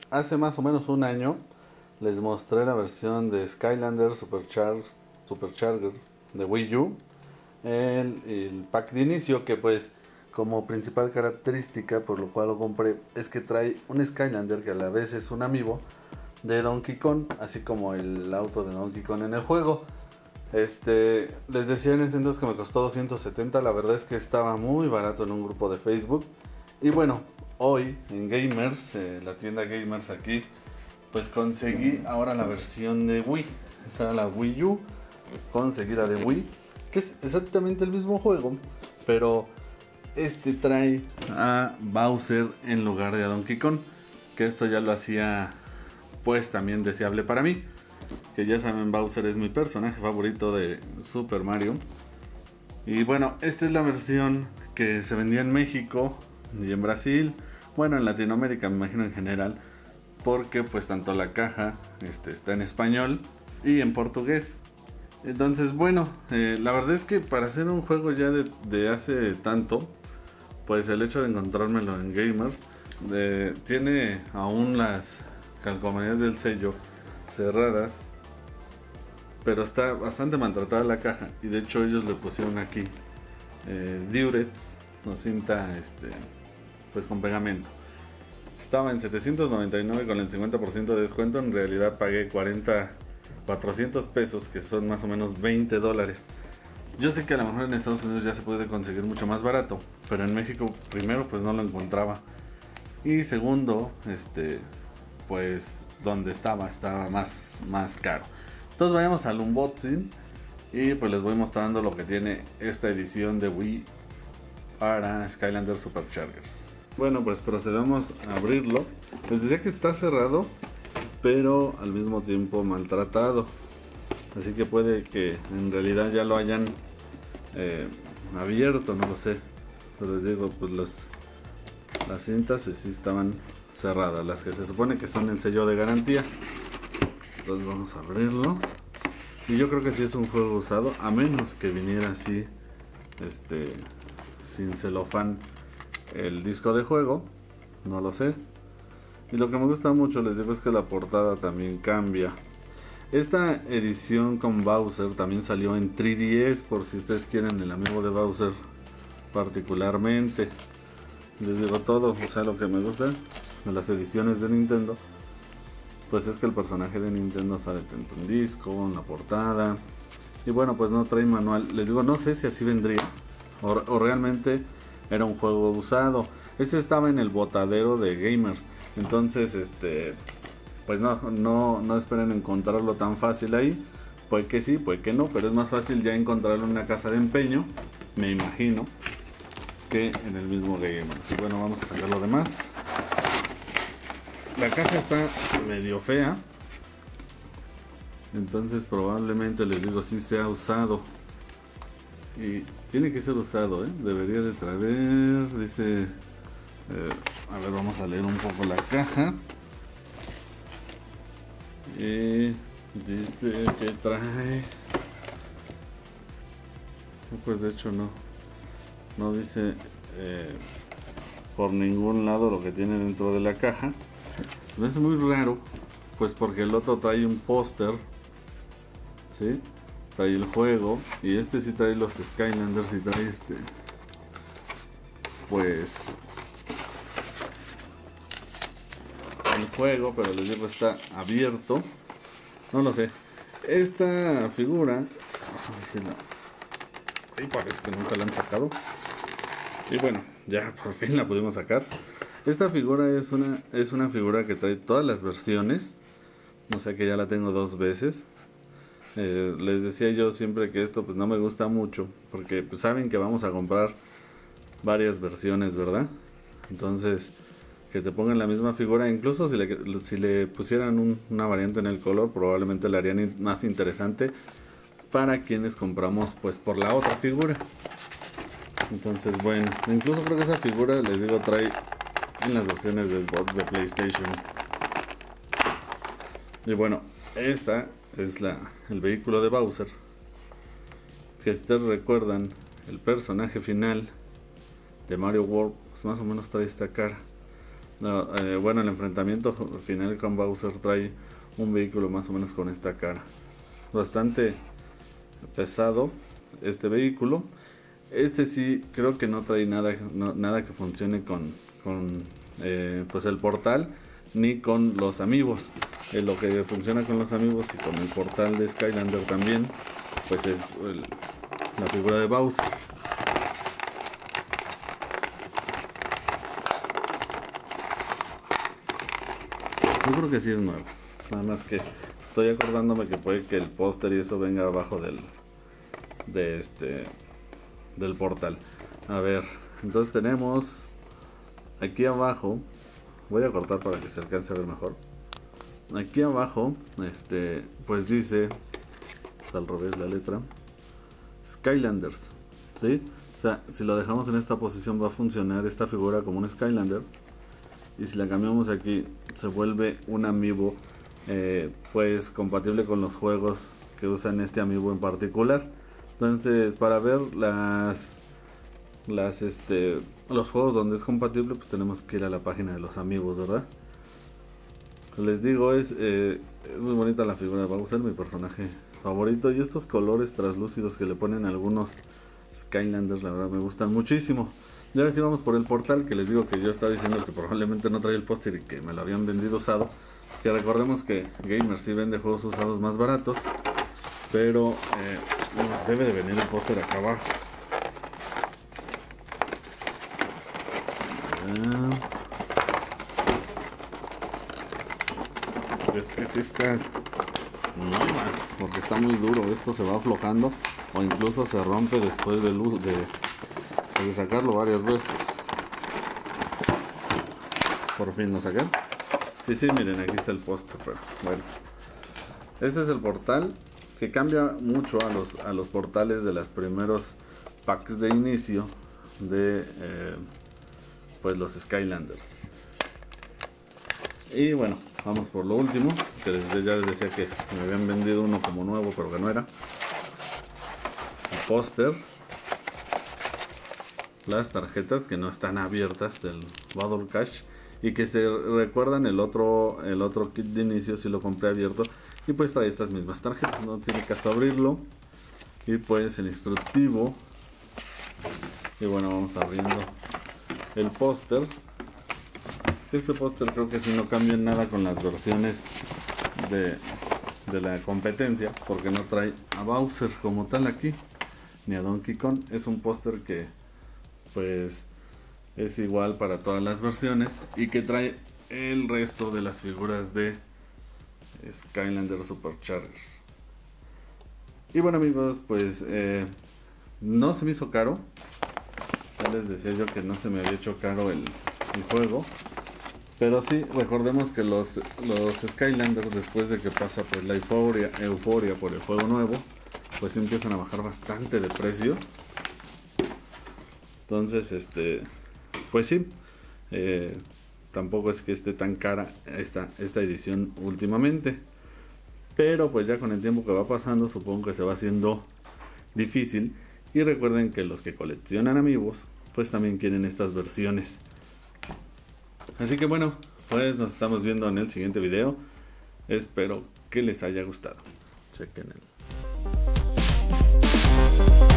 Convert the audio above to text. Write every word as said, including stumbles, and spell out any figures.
hace más o menos un año les mostré la versión de Skylanders Supercharged, Superchargers de Wii U, el, el pack de inicio, que pues como principal característica por lo cual lo compré es que trae un Skylander que a la vez es un amiibo de Donkey Kong, así como el auto de Donkey Kong en el juego. Este, les decía en ese entonces que me costó doscientos setenta, la verdad es que estaba muy barato en un grupo de Facebook. Y bueno, hoy en Gamers, eh, la tienda Gamers aquí, pues conseguí ahora la versión de Wii. Esa era la Wii U, conseguí la de Wii, que es exactamente el mismo juego, pero este trae a Bowser en lugar de a Donkey Kong, que esto ya lo hacía pues también deseable para mí, que ya saben, Bowser es mi personaje favorito de Super Mario. Y bueno, esta es la versión que se vendía en México y en Brasil, bueno, en Latinoamérica me imagino en general, porque pues tanto la caja este, está en español y en portugués. Entonces bueno, eh, la verdad es que para hacer un juego ya de, de hace tanto, pues el hecho de encontrármelo en Gamers, de, tiene aún las calcomanías del sello cerradas, pero está bastante maltratada la caja, y de hecho ellos le pusieron aquí eh, Durex o cinta este, pues con pegamento. Estaba en setecientos noventa y nueve con el cincuenta por ciento de descuento, en realidad pagué cuarenta, cuatrocientos pesos, que son más o menos veinte dólares. Yo sé que a lo mejor en Estados Unidos ya se puede conseguir mucho más barato, pero en México primero pues no lo encontraba, y segundo, este, pues donde estaba estaba más, más caro. Entonces vayamos al unboxing y pues les voy mostrando lo que tiene esta edición de Wii para Skylanders Superchargers. Bueno, pues procedamos a abrirlo. Les decía que está cerrado, pero al mismo tiempo maltratado, así que puede que en realidad ya lo hayan eh, abierto, no lo sé. Pero les digo, pues los, las cintas sí estaban cerradas, las que se supone que son el sello de garantía. Entonces vamos a abrirlo, y yo creo que sí es un juego usado, a menos que viniera así este sin celofán el disco de juego, no lo sé. Y lo que me gusta mucho, les digo, es que la portada también cambia. Esta edición con Bowser también salió en tres D S, por si ustedes quieren el amigo de Bowser particularmente. Les digo todo, o sea, lo que me gusta de las ediciones de Nintendo, pues es que el personaje de Nintendo sale tanto en disco, en la portada. Y bueno, pues no trae manual. Les digo, no sé si así vendría o, o realmente era un juego usado. Este estaba en el botadero de Gamers, entonces este pues no, no, no esperen encontrarlo tan fácil ahí. Puede que sí, puede que no, pero es más fácil ya encontrarlo en una casa de empeño, me imagino, que en el mismo Gamers. Y bueno, vamos a sacar lo demás. La caja está medio fea, entonces probablemente, les digo, sí se ha usado. Y tiene que ser usado, ¿eh? Debería de traer, dice, eh, a ver, vamos a leer un poco la caja. Y dice que trae, pues de hecho no, no dice eh, por ningún lado lo que tiene dentro de la caja. Se me hace muy raro, pues porque el otro trae un póster, ¿sí? Trae el juego, y este sí trae los Skylanders y trae este, pues el juego, pero les digo, está abierto. No lo sé. Esta figura, ay, sí la, ahí parece que nunca la han sacado. Y bueno, ya por fin la pudimos sacar. Esta figura es una, es una figura que trae todas las versiones, o sea que ya la tengo dos veces. Eh, les decía yo siempre que esto pues no me gusta mucho, porque pues saben que vamos a comprar varias versiones, ¿verdad? Entonces, que te pongan la misma figura, incluso si le, si le pusieran un, una variante en el color, probablemente la harían más interesante para quienes compramos pues por la otra figura. Entonces bueno, incluso creo que esa figura, les digo, trae en las versiones del box de PlayStation. Y bueno, esta es la, el vehículo de Bowser, que si ustedes recuerdan, el personaje final de Mario World, pues más o menos trae esta cara. No, eh, bueno, el enfrentamiento final con Bowser trae un vehículo más o menos con esta cara. Bastante pesado este vehículo. Este sí creo que no trae nada, no, nada que funcione con, con eh, pues el portal ni con los amigos. Eh, lo que funciona con los amigos y con el portal de Skylander también, pues es el, la figura de Bowser. Yo creo que sí es nuevo. Nada más que estoy acordándome que puede que el póster y eso venga abajo del de este del portal. A ver, entonces tenemos aquí abajo, voy a cortar para que se alcance a ver mejor. Aquí abajo, este, pues dice, está al revés la letra, Skylanders, ¿sí? O sea, si lo dejamos en esta posición va a funcionar esta figura como un Skylander. Y si la cambiamos aquí, se vuelve un amiibo, eh, pues compatible con los juegos que usan este amiibo en particular. Entonces, para ver las, las, este, los juegos donde es compatible, pues tenemos que ir a la página de los amigos, ¿verdad? Les digo, es, eh, es muy bonita la figura de Bowser, mi personaje favorito. Y estos colores translúcidos que le ponen algunos Skylanders, la verdad me gustan muchísimo. Y ahora sí vamos por el portal, que les digo que yo estaba diciendo que probablemente no traía el póster y que me lo habían vendido usado. Que recordemos que Gamer sí vende juegos usados más baratos, pero eh, bueno, debe de venir el póster acá abajo. Es que sí está, no, porque está muy duro. Esto se va aflojando o incluso se rompe después de luz de de sacarlo varias veces. Por fin lo saqué. Y sí, miren, aquí está el póster. Pero bueno, este es el portal que cambia mucho a los, a los portales de los primeros packs de inicio de eh, pues los Skylanders. Y bueno, vamos por lo último, que les, ya les decía que me habían vendido uno como nuevo, pero que no era. El póster, las tarjetas que no están abiertas del Battle Cash y que se recuerdan el otro el otro kit de inicio si lo compré abierto, y pues trae estas mismas tarjetas, no tiene caso abrirlo. Y pues el instructivo, y bueno, vamos abriendo el póster. Este póster creo que si no cambia nada con las versiones de, de la competencia, porque no trae a Bowser como tal aquí, ni a Donkey Kong. Es un póster que pues es igual para todas las versiones y que trae el resto de las figuras de Skylander Superchargers. Y bueno amigos, pues eh, no se me hizo caro. Ya les decía yo que no se me había hecho caro el, el juego, pero sí, recordemos que los, los Skylanders, después de que pasa pues la euforia, euforia por el juego nuevo, pues empiezan a bajar bastante de precio. Entonces, este, pues sí, eh, tampoco es que esté tan cara esta, esta edición últimamente. Pero pues ya con el tiempo que va pasando, supongo que se va haciendo difícil. Y recuerden que los que coleccionan amigos, pues también quieren estas versiones. Así que bueno, pues nos estamos viendo en el siguiente video. Espero que les haya gustado. Chequen el...